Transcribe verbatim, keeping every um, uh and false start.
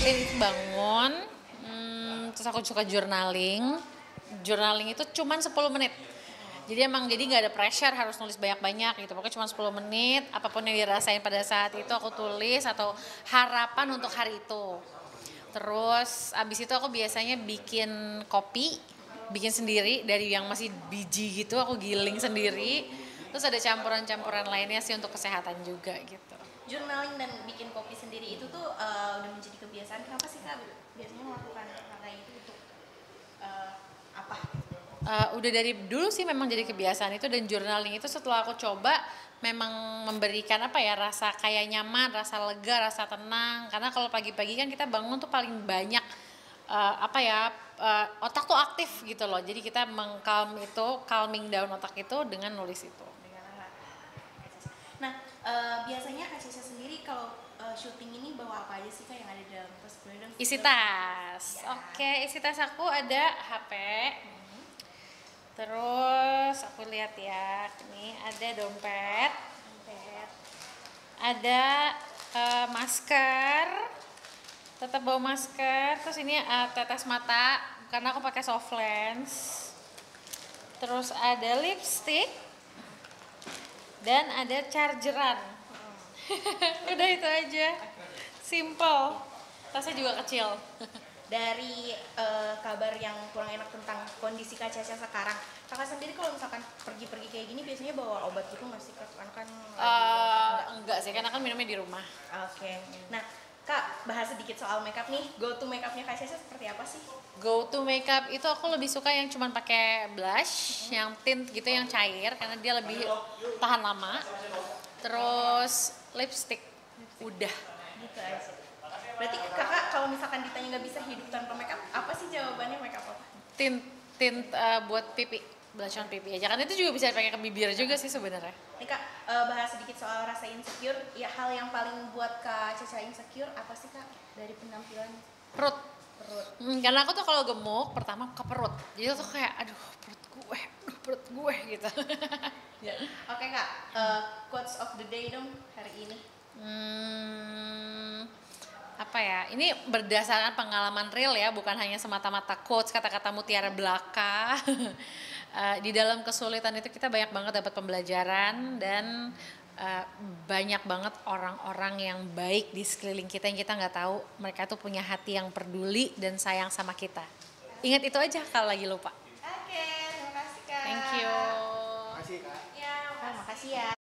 Jadi bangun, hmm, terus aku suka journaling. Journaling itu cuman sepuluh menit. Jadi emang jadi nggak ada pressure harus nulis banyak-banyak gitu. Pokoknya cuma sepuluh menit, apapun yang dirasain pada saat itu aku tulis atau harapan untuk hari itu. Terus abis itu aku biasanya bikin kopi, bikin sendiri dari yang masih biji gitu, aku giling sendiri. Terus ada campuran-campuran lainnya sih untuk kesehatan juga gitu. Journaling dan bikin kopi sendiri itu tuh uh, udah menjadi kebiasaan. Kenapa sih Kak biasanya melakukan hal kayak itu untuk uh, apa? Uh, udah dari dulu sih memang jadi kebiasaan itu, dan journaling itu setelah aku coba memang memberikan apa ya, rasa kayak nyaman, rasa lega, rasa tenang. Karena kalau pagi-pagi kan kita bangun tuh paling banyak uh, apa ya, uh, otak tuh aktif gitu loh. Jadi kita mengcalm itu, calming down otak itu dengan nulis itu. Nah, uh, biasanya Kak Caca sendiri kalau uh, syuting ini bawa apa aja sih Kak yang ada di dalam tas? Isi tas. Ya. Oke, isi tas aku ada H P. Hmm. Terus aku lihat ya, ini ada dompet. Dompet. Ada uh, masker. Tetap bawa masker. Terus ini uh, tetes mata karena aku pakai soft lens. Terus ada lipstick. Dan ada chargeran. Udah itu aja. Simple. Tasnya juga kecil. Dari uh, kabar yang kurang enak tentang kondisi Kak Caca sekarang, Kakak sendiri kalau misalkan pergi-pergi kayak gini biasanya bawa obat gitu nggak sih Kak? Karena kan uh, enggak sih, karena kan minumnya di rumah. Oke. Okay. Nah, Kak, bahas sedikit soal makeup nih. Go to makeupnya Kak Caca seperti apa sih? Go to makeup itu aku lebih suka yang cuman pakai blush, mm-hmm. yang tint gitu, yang cair karena dia lebih tahan lama. Terus lipstick, udah. Gitu aja. Berarti Kakak kalau misalkan ditanya nggak bisa hidup tanpa makeup, apa sih jawabannya makeup apa? Tint, tint uh, buat pipi, blush on pipi aja. Kan itu juga bisa dipakai ke bibir juga sih sebenarnya. Nih Kak, uh, bahas sedikit soal rasa insecure. Ya, hal yang paling buat Kak Caca insecure apa sih Kak dari penampilan? Perut. Perut. Hmm, karena aku tuh kalau gemuk pertama ke perut. Jadi tuh kayak aduh perut gue, aduh perut gue gitu. Ya. Oke okay, Kak, uh, quotes of the day dong hari ini. Hmm, apa ya? Ini berdasarkan pengalaman real ya, bukan hanya semata-mata quotes, kata-kata mutiara belaka. uh, di dalam kesulitan itu kita banyak banget dapat pembelajaran, dan uh, banyak banget orang-orang yang baik di sekeliling kita yang kita nggak tahu. Mereka tuh punya hati yang peduli dan sayang sama kita. Ingat itu aja kalau lagi lupa. Oke, terima kasih Kak. Thank you. Makasih Kak. Ya, makasih ya.